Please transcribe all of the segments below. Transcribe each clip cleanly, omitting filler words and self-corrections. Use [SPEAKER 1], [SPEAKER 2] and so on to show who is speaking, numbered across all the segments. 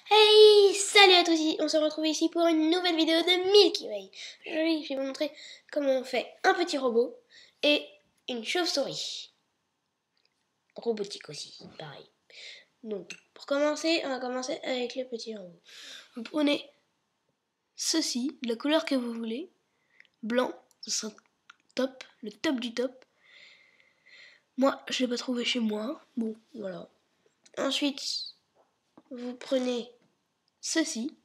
[SPEAKER 1] Hey, salut à tous, on se retrouve ici pour une nouvelle vidéo de Milky Way. Aujourd'hui, je vais vous montrer comment on fait un petit robot et une chauve-souris. Robotique aussi, pareil. Donc, pour commencer, on va commencer avec le petit robot. Vous prenez ceci, de la couleur que vous voulez, blanc, ce sera top, le top du top. Moi, je l'ai pas trouvé chez moi, bon, voilà. Ensuite, vous prenez ceci.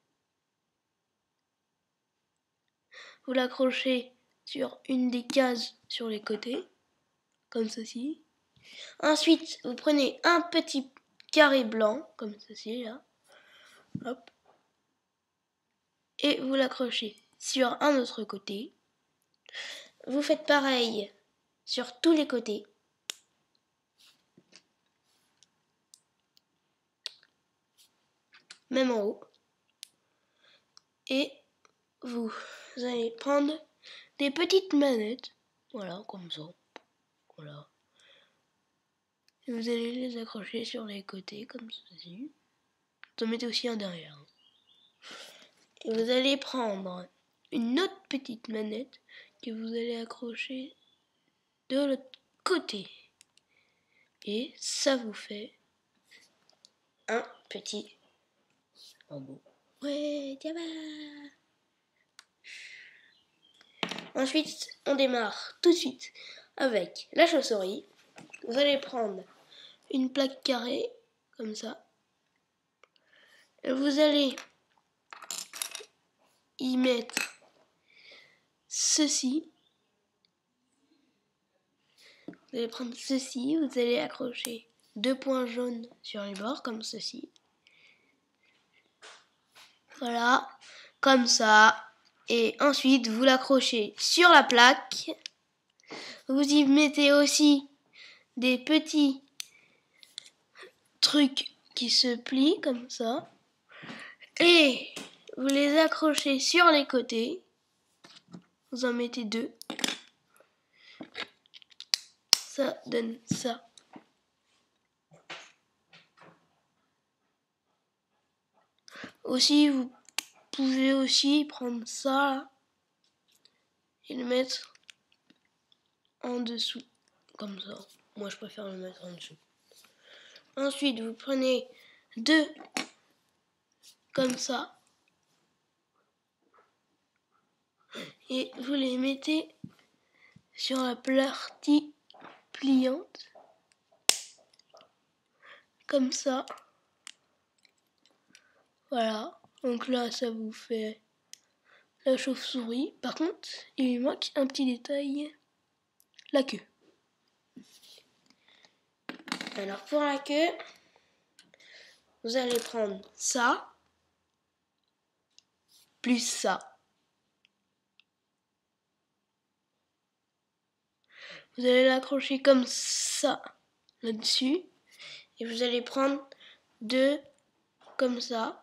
[SPEAKER 1] Vous l'accrochez sur une des cases sur les côtés, comme ceci. Ensuite, vous prenez un petit carré blanc, comme ceci, là. Hop. Et vous l'accrochez sur un autre côté. Vous faites pareil sur tous les côtés. Même en haut. Et vous allez prendre des petites manettes. Voilà, comme ça. Voilà. Et vous allez les accrocher sur les côtés, comme ceci. Vous en mettez aussi un derrière. Et vous allez prendre une autre petite manette que vous allez accrocher de l'autre côté. Et ça vous fait un petit robot. Ouais, tiens. Ensuite, on démarre tout de suite avec la chauve-souris. Vous allez prendre une plaque carrée, comme ça. Et vous allez y mettre ceci. Vous allez prendre ceci, vous allez accrocher deux points jaunes sur les bords, comme ceci. Voilà, comme ça. Et ensuite, vous l'accrochez sur la plaque. Vous y mettez aussi des petits trucs qui se plient, comme ça. Et vous les accrochez sur les côtés. Vous en mettez deux. Ça donne ça. Aussi, vous pouvez aussi prendre ça et le mettre en dessous, comme ça. Moi, je préfère le mettre en dessous. Ensuite, vous prenez deux comme ça et vous les mettez sur la partie pliante, comme ça. Voilà, donc là, ça vous fait la chauve-souris. Par contre, il lui manque un petit détail, la queue. Alors pour la queue, vous allez prendre ça, plus ça. Vous allez l'accrocher comme ça, là-dessus. Et vous allez prendre deux comme ça.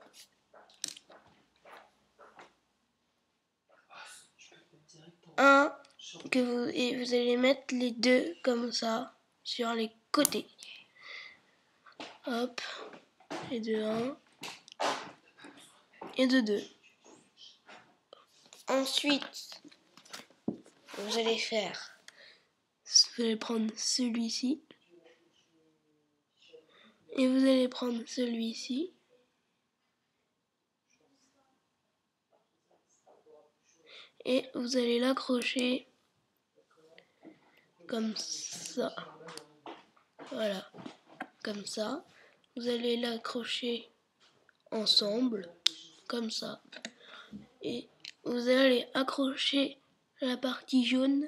[SPEAKER 1] Et vous allez mettre les deux comme ça sur les côtés. Hop, et de 1 et de 2. Ensuite, vous allez prendre celui-ci et vous allez prendre celui-ci. Et vous allez l'accrocher comme ça. Voilà, comme ça. Vous allez l'accrocher ensemble, comme ça. Et vous allez accrocher la partie jaune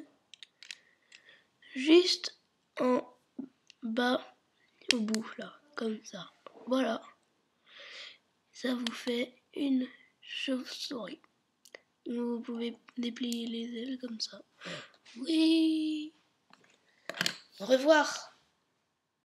[SPEAKER 1] juste en bas au bout, là, comme ça. Voilà. Ça vous fait une chauve-souris. Vous pouvez déplier les ailes comme ça. Oui. Au revoir.